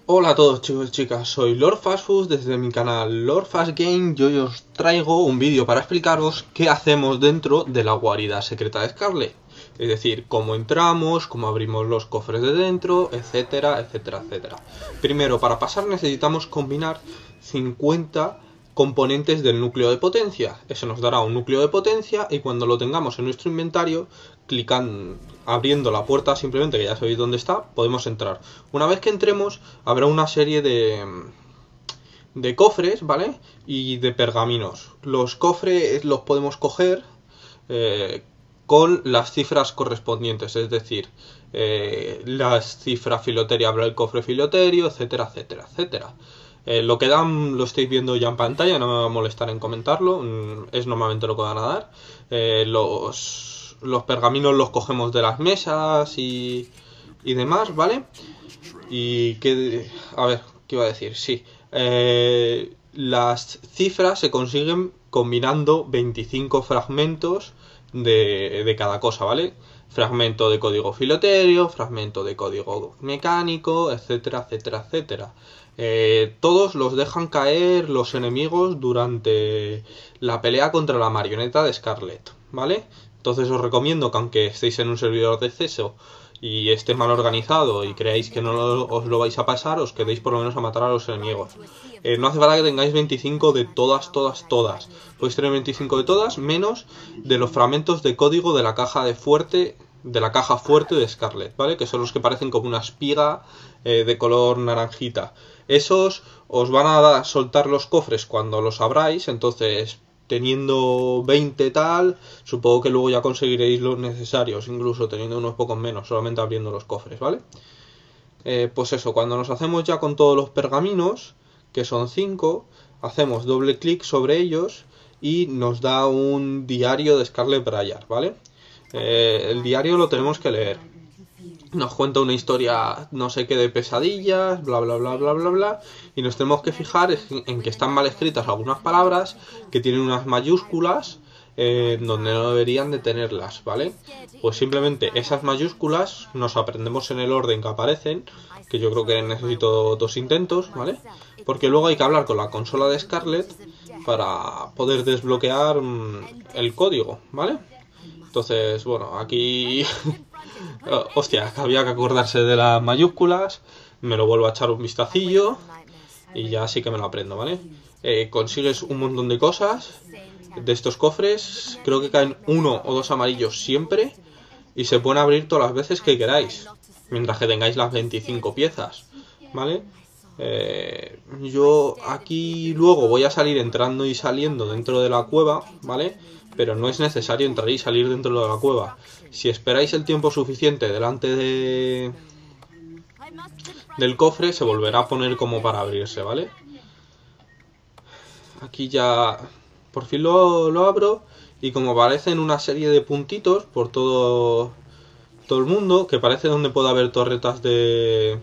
Hola a todos chicos y chicas, soy Lord Fastfood desde mi canal Lord Fast Game y hoy os traigo un vídeo para explicaros qué hacemos dentro de la guarida secreta de Scarlet. Es decir, cómo entramos, cómo abrimos los cofres de dentro, etcétera, etcétera, etcétera. Primero, para pasar necesitamos combinar 50 componentes del núcleo de potencia. Eso nos dará un núcleo de potencia y cuando lo tengamos en nuestro inventario, clicando, abriendo la puerta simplemente, que ya sabéis dónde está, podemos entrar. Una vez que entremos, habrá una serie de cofres, ¿vale? Y de pergaminos. Los cofres los podemos coger con las cifras correspondientes, es decir, las cifras filoteria habrá el cofre filoterio, etcétera, etcétera, etcétera. Lo que dan lo estáis viendo ya en pantalla, no me va a molestar en comentarlo, es normalmente lo que van a dar. Los pergaminos los cogemos de las mesas y demás, ¿vale? Y que, a ver, ¿qué iba a decir? Sí, las cifras se consiguen combinando 25 fragmentos de cada cosa, ¿vale? Fragmento de código filoterio, fragmento de código mecánico, etcétera, etcétera, etcétera. Todos los dejan caer los enemigos durante la pelea contra la marioneta de Scarlet, ¿vale? Entonces os recomiendo que aunque estéis en un servidor de acceso y esté mal organizado y creáis que no os lo vais a pasar, os quedéis por lo menos a matar a los enemigos. No hace falta que tengáis 25 de todas. Podéis tener 25 de todas, menos de los fragmentos de código de la caja fuerte de Scarlet, ¿vale? Que son los que parecen como una espiga de color naranjita. Esos os van a soltar los cofres cuando los abráis, entonces teniendo 20 tal, supongo que luego ya conseguiréis los necesarios, incluso teniendo unos pocos menos, solamente abriendo los cofres, ¿vale? Pues eso, cuando nos hacemos ya con todos los pergaminos, que son 5, hacemos doble clic sobre ellos y nos da un diario de Scarlet Briar, ¿vale? El diario lo tenemos que leer. Nos cuenta una historia, no sé qué, de pesadillas, bla, bla, bla, bla, bla, bla. Y nos tenemos que fijar en que están mal escritas algunas palabras, que tienen unas mayúsculas donde no deberían de tenerlas, ¿vale? Pues simplemente esas mayúsculas nos aprendemos en el orden que aparecen, que yo creo que necesito 2 intentos, ¿vale? Porque luego hay que hablar con la consola de Scarlet para poder desbloquear el código, ¿vale? Entonces, bueno, aquí... hostia, había que acordarse de las mayúsculas. Me lo vuelvo a echar un vistacillo y ya sí que me lo aprendo, ¿vale? Consigues un montón de cosas de estos cofres. Creo que caen 1 o 2 amarillos siempre y se pueden abrir todas las veces que queráis, mientras que tengáis las 25 piezas, ¿vale? Yo aquí luego voy a salir entrando y saliendo dentro de la cueva, ¿vale? Pero no es necesario entrar y salir dentro de la cueva. Si esperáis el tiempo suficiente delante del cofre, se volverá a poner como para abrirse, ¿vale? Aquí ya por fin lo abro y como aparecen una serie de puntitos por todo el mundo, que parece donde puede haber torretas de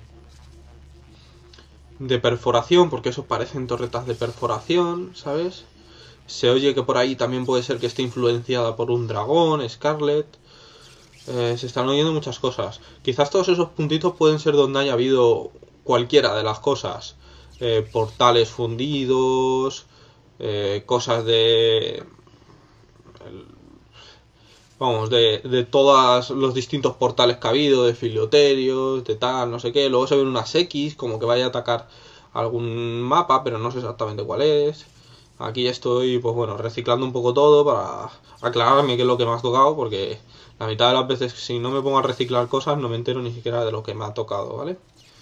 perforación, porque esos parecen torretas de perforación, ¿sabes? Se oye que por ahí también puede ser que esté influenciada por un dragón, Scarlet. Se están oyendo muchas cosas. Quizás todos esos puntitos pueden ser donde haya habido cualquiera de las cosas. Portales fundidos, cosas vamos, de todos los distintos portales que ha habido, de filoterios, de tal, no sé qué. Luego se ven unas X, como que vaya a atacar algún mapa, pero no sé exactamente cuál es. Aquí estoy, pues bueno, reciclando un poco todo para aclararme qué es lo que me ha tocado, porque la mitad de las veces si no me pongo a reciclar cosas no me entero ni siquiera de lo que me ha tocado, ¿vale?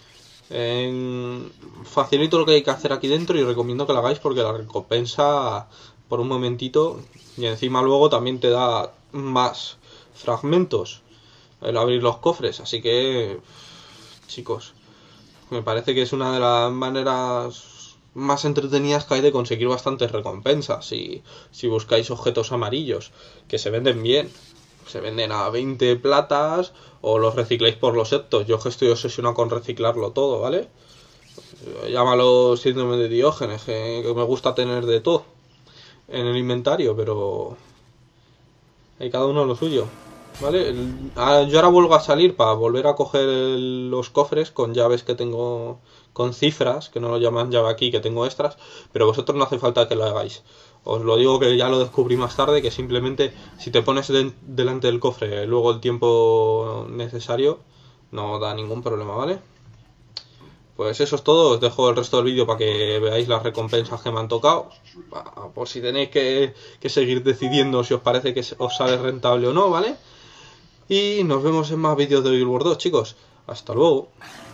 Facilito lo que hay que hacer aquí dentro y recomiendo que lo hagáis porque la recompensa por un momentito y encima luego también te da más fragmentos el abrir los cofres, así que chicos, me parece que es una de las maneras más entretenidas que hay de conseguir bastantes recompensas. Si buscáis objetos amarillos que se venden bien, se venden a 20 platas o los recicláis por los septos. Yo que estoy obsesionado con reciclarlo todo, ¿vale? Llámalo síndrome de Diógenes, que me gusta tener de todo en el inventario, pero hay cada uno lo suyo. ¿vale? Yo ahora vuelvo a salir para volver a coger los cofres con llaves que tengo, con cifras, que no lo llaman llave aquí, que tengo extras, pero vosotros no hace falta que lo hagáis. Os lo digo que ya lo descubrí más tarde, que simplemente si te pones delante del cofre luego el tiempo necesario, no da ningún problema, ¿vale? Pues eso es todo, os dejo el resto del vídeo para que veáis las recompensas que me han tocado, por si tenéis que seguir decidiendo si os parece que os sale rentable o no, ¿vale? Y nos vemos en más vídeos de Guild Wars 2, chicos. Hasta luego.